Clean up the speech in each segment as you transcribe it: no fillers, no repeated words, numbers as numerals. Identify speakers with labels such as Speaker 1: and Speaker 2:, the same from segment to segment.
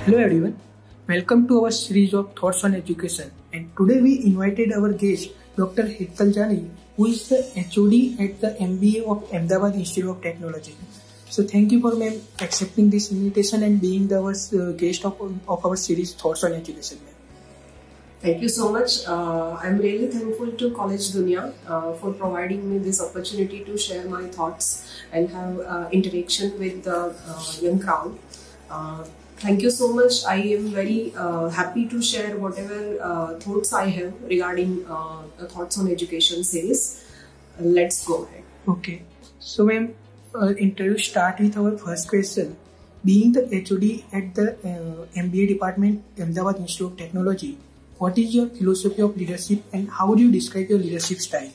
Speaker 1: Hello everyone, welcome to our series of Thoughts on Education, and today we invited our guest Dr. Hetal Jani, who is the HOD at the MBA of Ahmedabad Institute of Technology. So thank you for ma'am accepting this invitation and being our guest of our series Thoughts on Education.
Speaker 2: Thank you so much. I'm really thankful to College Dunia for providing me this opportunity to share my thoughts and have interaction with the young crowd. Thank you so much. I am very happy to share whatever thoughts I have regarding the Thoughts on Education series. Let's go ahead.
Speaker 1: Okay. So ma'am, interview start with our first question. Being the HOD at the MBA department, Ahmedabad Institute of Technology, what is your philosophy of leadership and how would you describe your leadership style?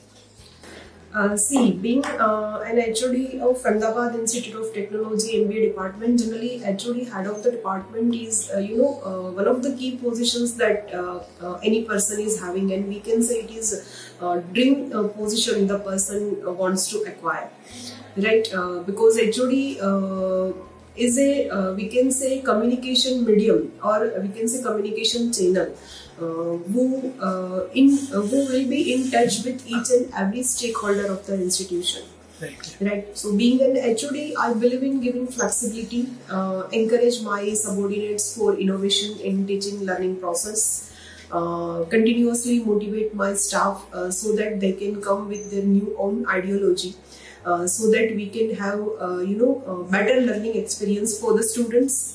Speaker 2: Being an HOD of Ahmedabad Institute of Technology MBA department, generally HOD, head of the department, is one of the key positions that any person is having, and we can say it is a dream position the person wants to acquire, right? Because HOD is a we can say communication medium, or we can say communication channel. Who will be in touch with each and every stakeholder of the institution. Right. So being an HOD, I believe in giving flexibility, encourage my subordinates for innovation in teaching learning process, continuously motivate my staff so that they can come with their new own ideology, so that we can have better learning experience for the students.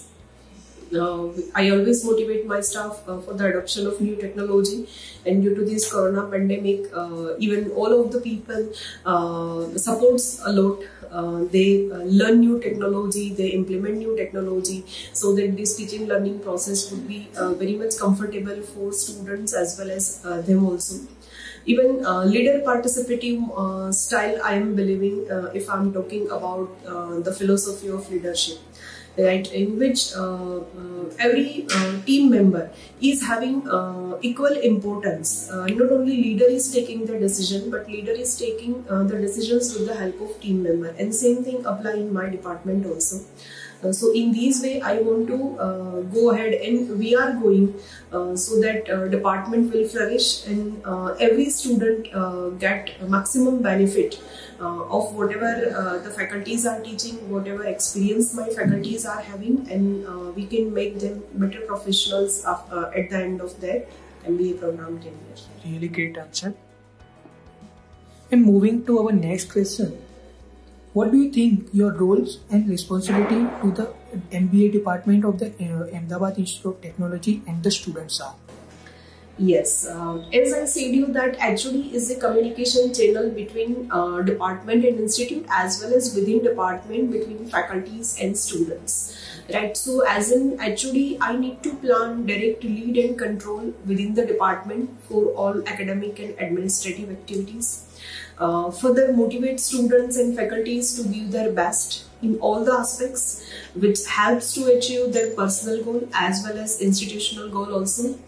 Speaker 2: I always motivate my staff for the adoption of new technology, and due to this corona pandemic, even all of the people supports a lot. They learn new technology, they implement new technology, so that this teaching learning process would be very much comfortable for students as well as them also. Even leader participative style, I am believing, if I am talking about the philosophy of leadership, right, in which every team member is having equal importance. Not only leader is taking the decision, but leader is taking the decisions with the help of team member, and same thing apply in my department also. So in this way, I want to go ahead, and we are going so that department will flourish, and every student get maximum benefit of whatever the faculties are teaching, whatever experience my faculties are having, and we can make them better professionals at the end of their MBA program tenure.
Speaker 1: Really great answer. And moving to our next question, what do you think your roles and responsibility to the MBA department of the Ahmedabad Institute of Technology and the students are?
Speaker 2: Yes, as I said you that HOD is a communication channel between department and institute, as well as within department between faculties and students. Right, so as an HOD, I need to plan, direct, lead and control within the department for all academic and administrative activities. Further motivate students and faculties to give their best in all the aspects, which helps to achieve their personal goal as well as institutional goal also.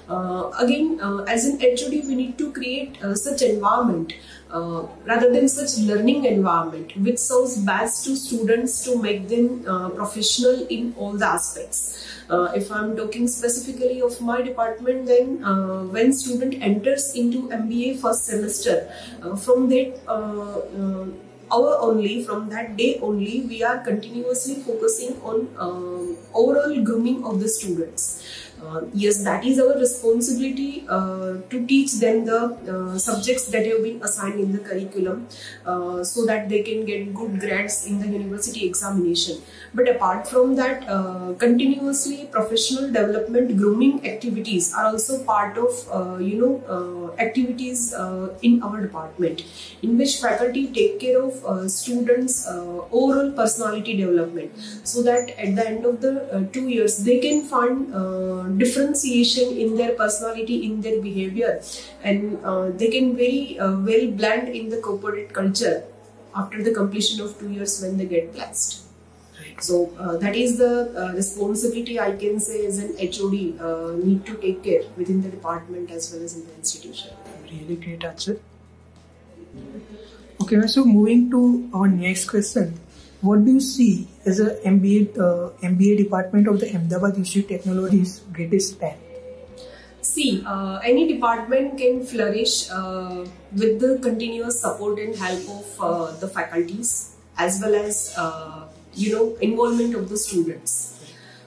Speaker 2: As an HOD, we need to create such environment rather than such learning environment which serves best to students to make them professional in all the aspects. If I am talking specifically of my department, then when student enters into MBA first semester, from that hour only, from that day only, we are continuously focusing on overall grooming of the students. Yes, that is our responsibility to teach them the subjects that have been assigned in the curriculum, so that they can get good grades in the university examination. But apart from that, continuously professional development grooming activities are also part of activities in our department, in which faculty take care of students' overall personality development, so that at the end of the 2 years they can find differentiation in their personality, in their behavior, and they can very well blend in the corporate culture after the completion of 2 years when they get placed. So that is the responsibility, I can say, as an HOD need to take care within the department as well as in the institution.
Speaker 1: Really great answer. Okay, so moving to our next question, what do you see as a MBA department of the Ahmedabad Institute of Technology's greatest strength?
Speaker 2: See, any department can flourish with the continuous support and help of the faculties, as well as involvement of the students.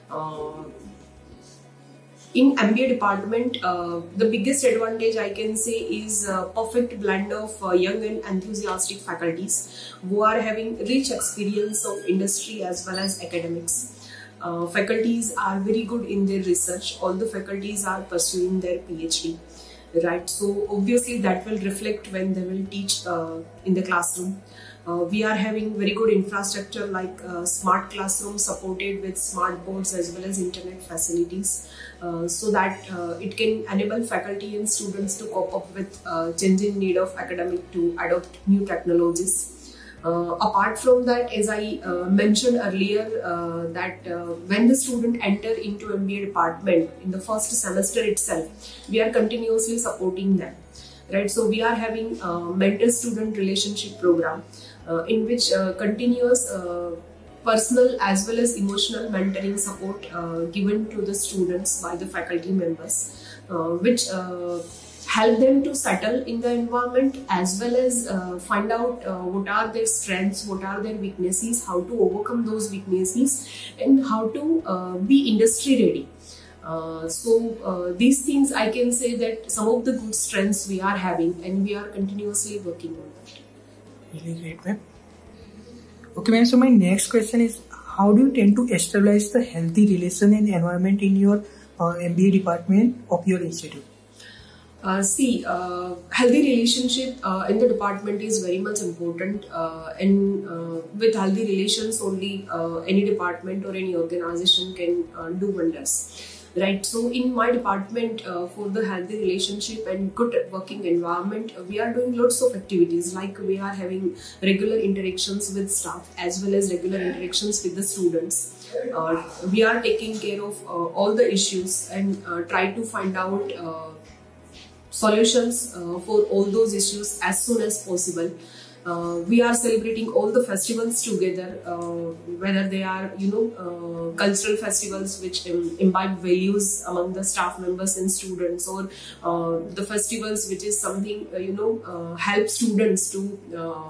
Speaker 2: In MBA department, the biggest advantage I can say is a perfect blend of young and enthusiastic faculties who are having rich experience of industry as well as academics. Faculties are very good in their research. All the faculties are pursuing their PhD, right? So obviously that will reflect when they will teach in the classroom. We are having very good infrastructure like smart classroom supported with smart boards as well as internet facilities, so that it can enable faculty and students to cope up with changing need of academic to adopt new technologies. Apart from that, as I mentioned earlier, that when the student enter into MBA department in the first semester itself, we are continuously supporting them, right? So we are having mentor-student relationship program in which continuous personal as well as emotional mentoring support given to the students by the faculty members, which help them to settle in the environment as well as find out what are their strengths, what are their weaknesses, how to overcome those weaknesses, and how to be industry ready. So these things I can say that some of the good strengths we are having, and we are continuously working on that.
Speaker 1: Really great, ma'am. Okay, ma'am. So my next question is, how do you tend to establish the healthy relation and environment in your MBA department of your institute?
Speaker 2: Healthy relationship in the department is very much important, and with healthy relations only any department or any organization can do wonders, right? So in my department, for the healthy relationship and good working environment, we are doing lots of activities, like we are having regular interactions with staff as well as regular interactions with the students. We are taking care of all the issues and try to find out solutions for all those issues as soon as possible. We are celebrating all the festivals together, whether they are cultural festivals which imbibe values among the staff members and students, or the festivals which is something help students to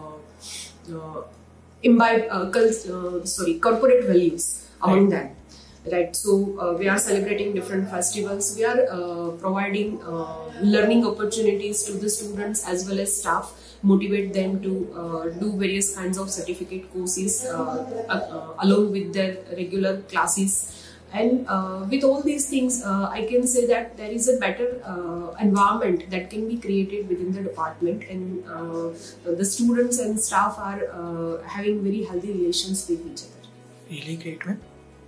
Speaker 2: imbibe corporate values among them. Right, so we are celebrating different festivals. We are providing learning opportunities to the students as well as staff, motivate them to do various kinds of certificate courses along with their regular classes. And with all these things, I can say that there is a better environment that can be created within the department, and the students and staff are having very healthy relations with each other.
Speaker 1: Really great, ma'am.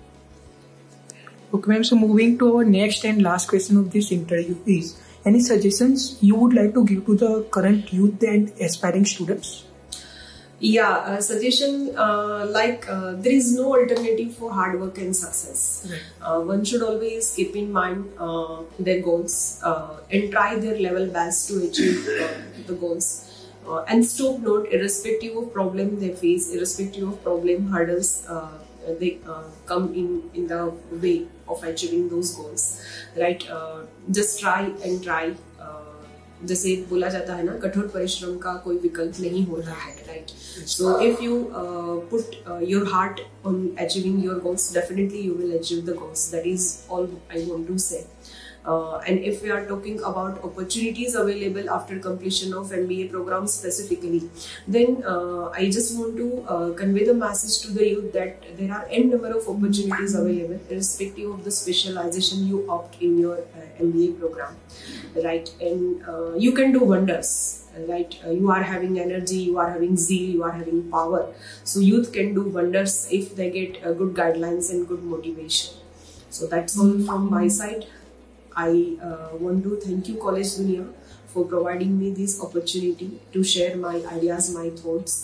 Speaker 1: Okay, ma'am. So moving to our next and last question of this interview is, any suggestions you would like to give to the current youth and aspiring students?
Speaker 2: Yeah, suggestion there is no alternative for hard work and success. Right. One should always keep in mind their goals and try their level best to achieve the goals. And stop not, irrespective of problem they face, irrespective of problem hurdles they come in the way of achieving those goals, right? Just try and try. जैसे बोला जाता है ना, कठोर परिश्रम का कोई विकल्प नहीं होता है, right? So if you put your heart on achieving your goals, definitely you will achieve the goals. That is all I want to say. And if we are talking about opportunities available after completion of MBA program specifically, then I just want to convey the message to the youth that there are n number of opportunities available, irrespective of the specialization you opt in your MBA program, right? And you can do wonders, right? You are having energy, you are having zeal, you are having power. So youth can do wonders if they get good guidelines and good motivation. So that's all from my side. I want to thank you, College Dunia, for providing me this opportunity to share my ideas, my thoughts,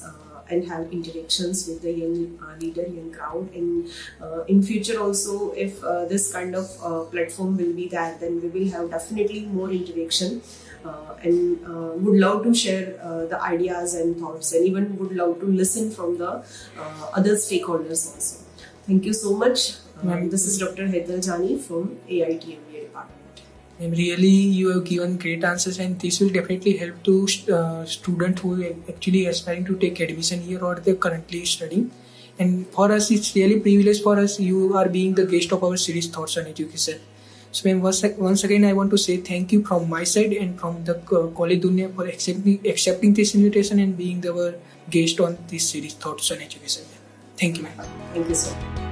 Speaker 2: and have interactions with the young leader, young crowd. And in future also, if this kind of platform will be there, then we will have definitely more interaction. And would love to share the ideas and thoughts, and even would love to listen from the other stakeholders also. Thank you so much. This is Dr. Hetal Jani from AIT MBA department.
Speaker 1: Really, you have given great answers, and this will definitely help to students who are actually aspiring to take admission here or they're currently studying. And for us, it's really privilege for us. You are being the guest of our series Thoughts on Education. So ma'am, once again, I want to say thank you from my side and from the College Dunya for accepting this invitation and being our guest on this series Thoughts on Education. Thank you, ma'am.
Speaker 2: Thank you, sir.